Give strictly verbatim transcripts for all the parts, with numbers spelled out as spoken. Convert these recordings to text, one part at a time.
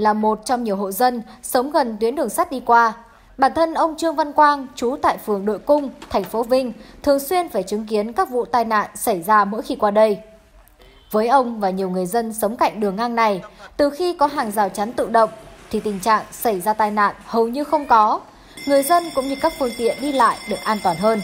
là một trong nhiều hộ dân sống gần tuyến đường sắt đi qua. Bản thân ông Trương Văn Quang, trú tại phường Đội Cung, thành phố Vinh, thường xuyên phải chứng kiến các vụ tai nạn xảy ra mỗi khi qua đây. Với ông và nhiều người dân sống cạnh đường ngang này, từ khi có hàng rào chắn tự động thì tình trạng xảy ra tai nạn hầu như không có. Người dân cũng như các phương tiện đi lại được an toàn hơn.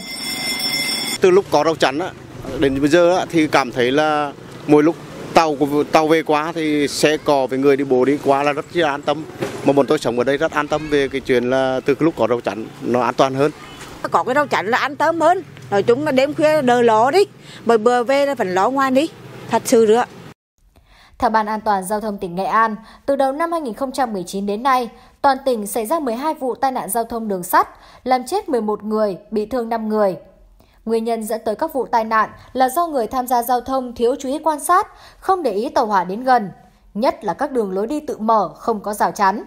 Từ lúc có rào chắn đến bây giờ thì cảm thấy là mỗi lúc tàu tàu về quá thì xe cò với người đi bộ đi qua là rất là an tâm. Mà bọn tôi sống ở đây rất an tâm về cái chuyện là từ lúc có rào chắn nó an toàn hơn. Có cái rào chắn là an tâm hơn. Nói chung là đêm khuya đỡ lo đi, bởi bữa về là phải lo ngoài đi. Thật sự nữa. Theo Ban An toàn Giao thông tỉnh Nghệ An, từ đầu năm hai nghìn không trăm mười chín đến nay, toàn tỉnh xảy ra mười hai vụ tai nạn giao thông đường sắt, làm chết mười một người, bị thương năm người. Nguyên nhân dẫn tới các vụ tai nạn là do người tham gia giao thông thiếu chú ý quan sát, không để ý tàu hỏa đến gần, nhất là các đường lối đi tự mở không có rào chắn.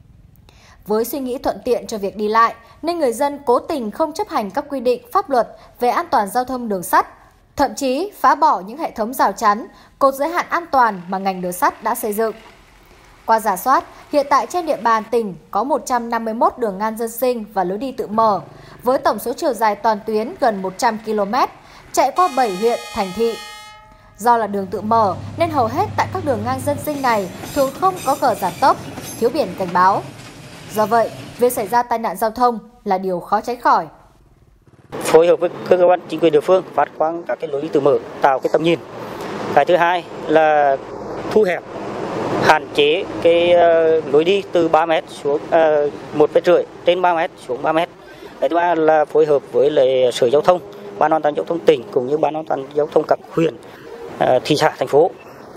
Với suy nghĩ thuận tiện cho việc đi lại, nên người dân cố tình không chấp hành các quy định pháp luật về an toàn giao thông đường sắt, thậm chí phá bỏ những hệ thống rào chắn, cột giới hạn an toàn mà ngành đường sắt đã xây dựng. Qua rà soát, hiện tại trên địa bàn tỉnh có một trăm năm mươi mốt đường ngang dân sinh và lối đi tự mở, với tổng số chiều dài toàn tuyến gần một trăm ki lô mét, chạy qua bảy huyện, thành thị. Do là đường tự mở nên hầu hết tại các đường ngang dân sinh này thường không có cờ giảm tốc, thiếu biển cảnh báo. Do vậy, việc xảy ra tai nạn giao thông là điều khó tránh khỏi. Phối hợp với cơ quan chính quyền địa phương phát quang các cái lối đi tự mở, tạo cái tầm nhìn. Cái thứ hai là thu hẹp, hạn chế cái uh, lối đi từ ba mét xuống uh, một mét rưỡi trên ba mét xuống ba mét. Cái thứ ba là phối hợp với lại Sở Giao thông, Ban An toàn Giao thông tỉnh cũng như Ban An toàn Giao thông các huyện, uh, thị xã, thành phố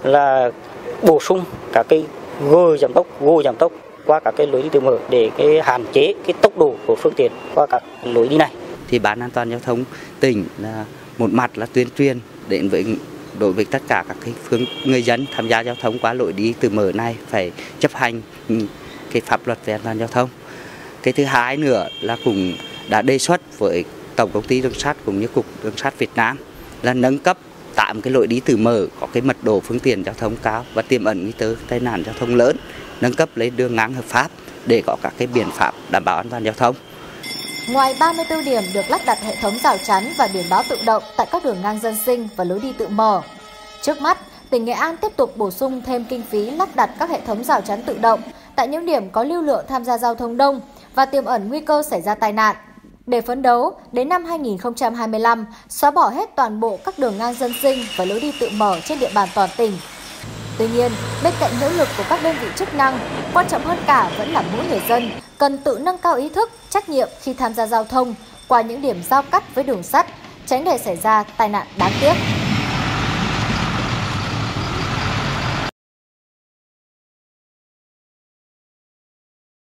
là bổ sung các cái gờ giảm tốc, gô giảm tốc qua các cái lối đi tự mở để cái hạn chế cái tốc độ của phương tiện qua các lối đi này. Thì Ban An toàn Giao thông tỉnh là một mặt là tuyên truyền đến với đối với tất cả các cái phương người dân tham gia giao thông qua lối đi tự mở này phải chấp hành cái pháp luật về an toàn giao thông. Cái thứ hai nữa là cũng đã đề xuất với Tổng công ty đường sắt cũng như Cục Đường sắt Việt Nam là nâng cấp tạm cái lối đi tự mở có cái mật độ phương tiện giao thông cao và tiềm ẩn nguy cơ tai nạn giao thông lớn, nâng cấp lên đường ngang hợp pháp để có các cái biện pháp đảm bảo an toàn giao thông. Ngoài ba mươi tư điểm được lắp đặt hệ thống rào chắn và biển báo tự động tại các đường ngang dân sinh và lối đi tự mở, trước mắt, tỉnh Nghệ An tiếp tục bổ sung thêm kinh phí lắp đặt các hệ thống rào chắn tự động tại những điểm có lưu lượng tham gia giao thông đông và tiềm ẩn nguy cơ xảy ra tai nạn. Để phấn đấu, đến năm hai nghìn không trăm hai mươi lăm, xóa bỏ hết toàn bộ các đường ngang dân sinh và lối đi tự mở trên địa bàn toàn tỉnh. Tuy nhiên, bên cạnh nỗ lực của các đơn vị chức năng, quan trọng hơn cả vẫn là mỗi người dân cần tự nâng cao ý thức, trách nhiệm khi tham gia giao thông qua những điểm giao cắt với đường sắt, tránh để xảy ra tai nạn đáng tiếc.